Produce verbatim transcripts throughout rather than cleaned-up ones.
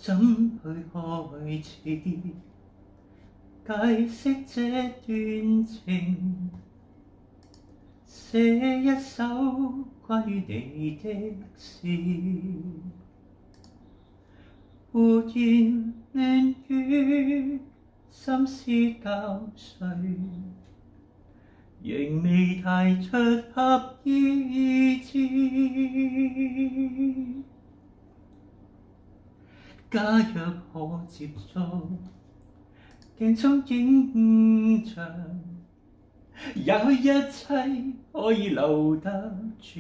怎去開始解釋這段情？寫一首關於你的詩，胡言亂語，心思交瘁，仍未提出合意志。假若可接觸鏡中影像，也許一切可以留得住。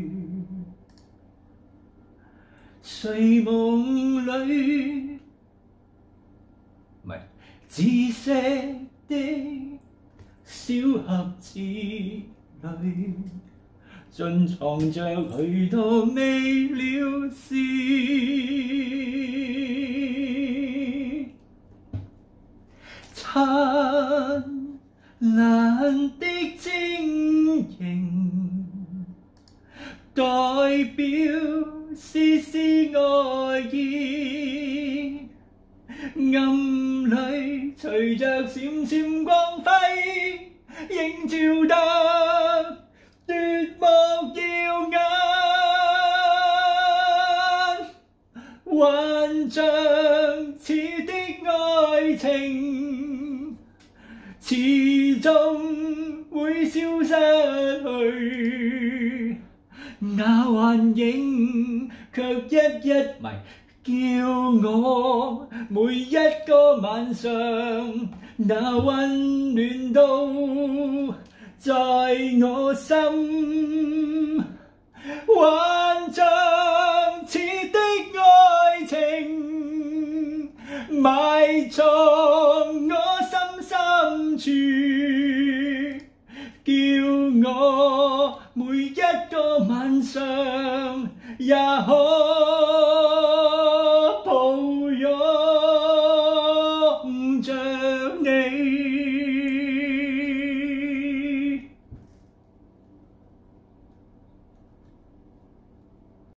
睡夢裏，唔係紫色的小盒子裏，盡藏着許多未了事。燦爛的晶瑩，代表絲絲愛意，暗裏隨着閃閃光輝，映照得奪目耀眼，幻象似的愛情，始終會消失去，那幻影卻一一迷，叫我每一個晚上那溫暖都在我心。幻象似的愛情，埋藏我心深處，叫我每一個晚上也可抱擁着你。